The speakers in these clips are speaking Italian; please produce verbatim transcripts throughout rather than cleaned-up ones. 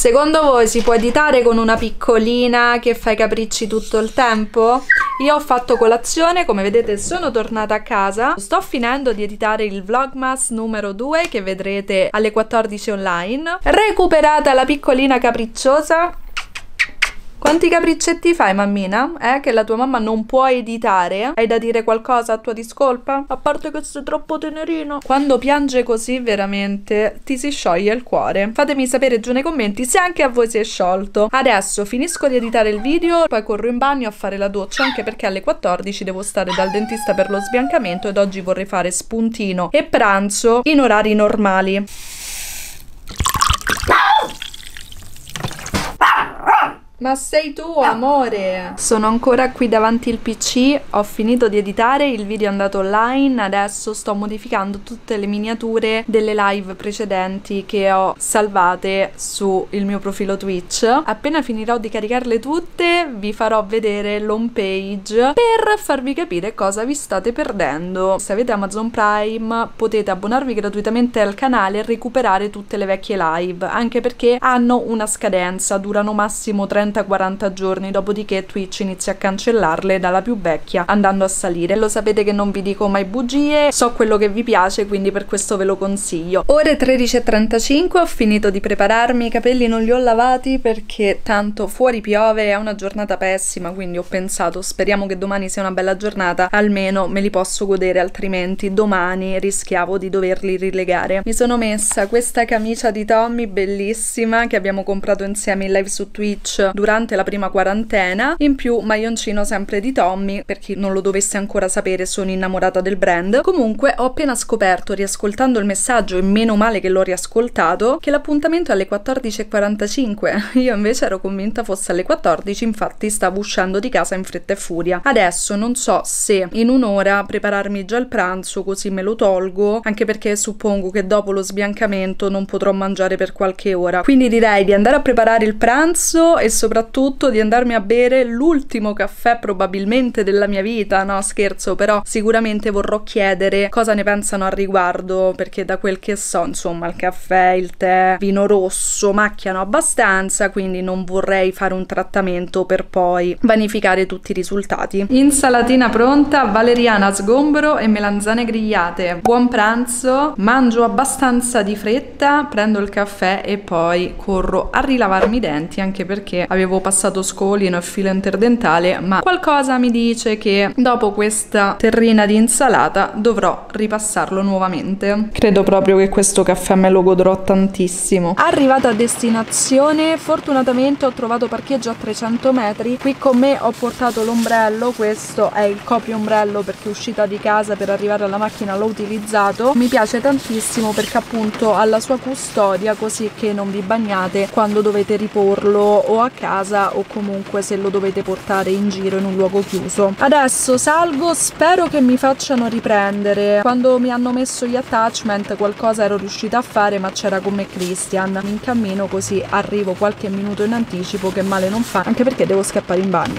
Secondo voi si può editare con una piccolina che fa i capricci tutto il tempo? Io ho fatto colazione, come vedete sono tornata a casa, sto finendo di editare il vlogmas numero due che vedrete alle quattordici online. Recuperata la piccolina capricciosa. Quanti capriccetti fai, mammina? Eh, che la tua mamma non può editare? Hai da dire qualcosa a tua discolpa? A parte che sei troppo tenerino. Quando piange così veramente ti si scioglie il cuore. Fatemi sapere giù nei commenti se anche a voi si è sciolto. Adesso finisco di editare il video, poi corro in bagno a fare la doccia, anche perché alle quattordici devo stare dal dentista per lo sbiancamento ed oggi vorrei fare spuntino e pranzo in orari normali. Ma sei tu, amore? Sono ancora qui davanti il P C, ho finito di editare, il video è andato online, adesso sto modificando tutte le miniature delle live precedenti che ho salvate sul mio profilo Twitch. Appena finirò di caricarle tutte, vi farò vedere l'home page per farvi capire cosa vi state perdendo. Se avete Amazon Prime potete abbonarvi gratuitamente al canale e recuperare tutte le vecchie live, anche perché hanno una scadenza, durano massimo trenta quaranta giorni, dopodiché Twitch inizia a cancellarle dalla più vecchia andando a salire. Lo sapete che non vi dico mai bugie, so quello che vi piace, quindi per questo ve lo consiglio. Ore tredici e trentacinque, ho finito di prepararmi, i capelli non li ho lavati perché tanto fuori piove, è una giornata pessima, quindi ho pensato speriamo che domani sia una bella giornata, almeno me li posso godere, altrimenti domani rischiavo di doverli rilegare. Mi sono messa questa camicia di Tommy bellissima che abbiamo comprato insieme in live su Twitch durante la prima quarantena, in più maglioncino sempre di Tommy, per chi non lo dovesse ancora sapere sono innamorata del brand. Comunque ho appena scoperto, riascoltando il messaggio, e meno male che l'ho riascoltato, che l'appuntamento è alle quattordici e quarantacinque. Io invece ero convinta fosse alle quattordici, infatti stavo uscendo di casa in fretta e furia. Adesso non so se in un'ora prepararmi già il pranzo così me lo tolgo, anche perché suppongo che dopo lo sbiancamento non potrò mangiare per qualche ora, quindi direi di andare a preparare il pranzo e soprattutto di andarmi a bere l'ultimo caffè probabilmente della mia vita. No, scherzo, però sicuramente vorrò chiedere cosa ne pensano al riguardo, perché da quel che so, insomma, il caffè, il tè, vino rosso macchiano abbastanza, quindi non vorrei fare un trattamento per poi vanificare tutti i risultati. Insalatina pronta, valeriana, sgombro e melanzane grigliate. Buon pranzo, mangio abbastanza di fretta, prendo il caffè e poi corro a rilavarmi i denti, anche perché avevo passato scolino e filo interdentale, ma qualcosa mi dice che dopo questa terrina di insalata dovrò ripassarlo nuovamente. Credo proprio che questo caffè me lo godrò tantissimo. Arrivata a destinazione, fortunatamente ho trovato parcheggio a trecento metri. Qui con me ho portato l'ombrello, questo è il copio ombrello perché uscita di casa per arrivare alla macchina l'ho utilizzato. Mi piace tantissimo perché appunto ha la sua custodia, così che non vi bagnate quando dovete riporlo o a casa o comunque se lo dovete portare in giro in un luogo chiuso. Adesso salgo, spero che mi facciano riprendere. Quando mi hanno messo gli attachment qualcosa ero riuscita a fare, ma c'era con me Christian. Mi incammino così arrivo qualche minuto in anticipo, che male non fa, anche perché devo scappare in bagno.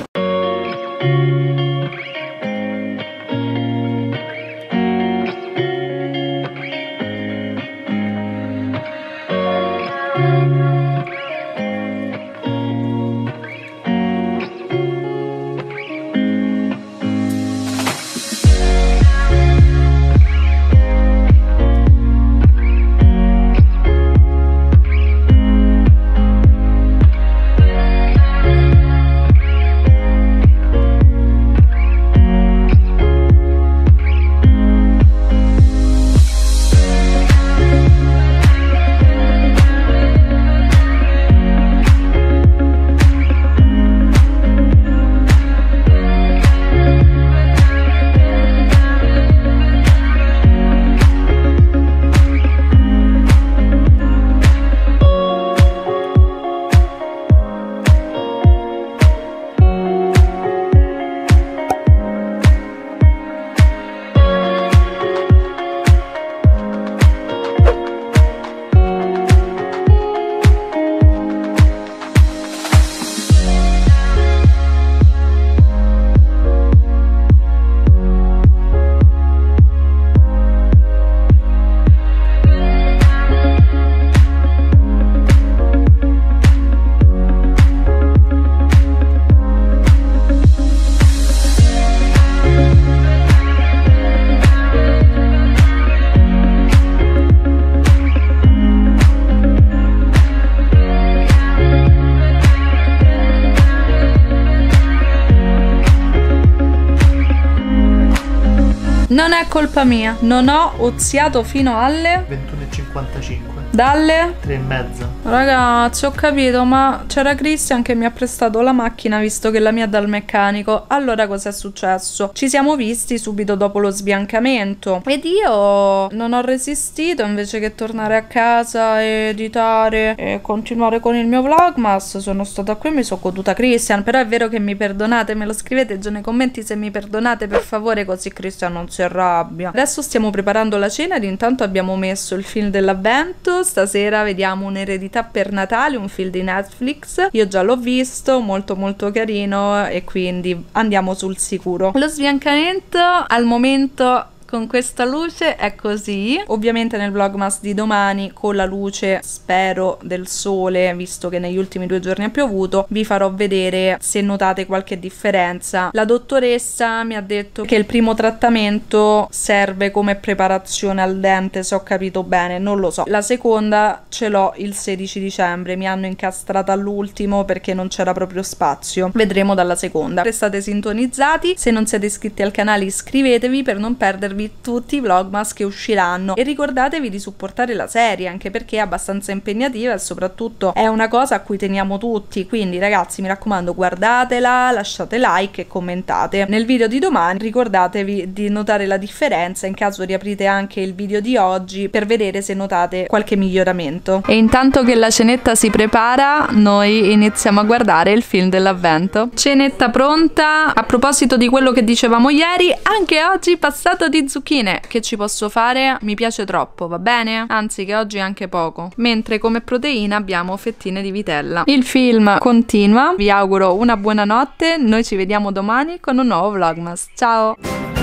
Non è colpa mia. Non ho oziato fino alle ventuno e cinquantacinque. Dalle tre e mezza. Ragazzi, ho capito, ma c'era Christian che mi ha prestato la macchina visto che la mia è dal meccanico. Allora cos'è successo? Ci siamo visti subito dopo lo sbiancamento ed io non ho resistito, invece che tornare a casa e editare e continuare con il mio vlogmas, sono stata qui e mi sono goduta Christian. Però è vero che mi perdonate, me lo scrivete già nei commenti se mi perdonate, per favore, così Christian non si arrabbia. Adesso stiamo preparando la cena ed intanto abbiamo messo il film dell'avvento. Stasera vediamo Un'eredità per Natale, un film di Netflix. Io già l'ho visto, molto molto carino, e quindi andiamo sul sicuro. Lo sbiancamento al momento con questa luce è così. Ovviamente nel vlogmas di domani con la luce, spero, del sole, visto che negli ultimi due giorni ha piovuto, vi farò vedere se notate qualche differenza. La dottoressa mi ha detto che il primo trattamento serve come preparazione al dente, se ho capito bene, non lo so. La seconda ce l'ho il sedici dicembre, mi hanno incastrata all'ultimo perché non c'era proprio spazio. Vedremo dalla seconda. Restate sintonizzati, se non siete iscritti al canale iscrivetevi per non perdervi tutti i vlogmas che usciranno, e ricordatevi di supportare la serie, anche perché è abbastanza impegnativa e soprattutto è una cosa a cui teniamo tutti. Quindi ragazzi, mi raccomando, guardatela, lasciate like e commentate. Nel video di domani ricordatevi di notare la differenza, in caso riaprite anche il video di oggi per vedere se notate qualche miglioramento. E intanto che la cenetta si prepara, noi iniziamo a guardare il film dell'avvento. Cenetta pronta. A proposito di quello che dicevamo ieri, anche oggi passato di zucchine. Che ci posso fare? Mi piace troppo, va bene? Anzi, che oggi è anche poco. Mentre come proteina abbiamo fettine di vitella. Il film continua, vi auguro una buona notte, noi ci vediamo domani con un nuovo vlogmas. Ciao!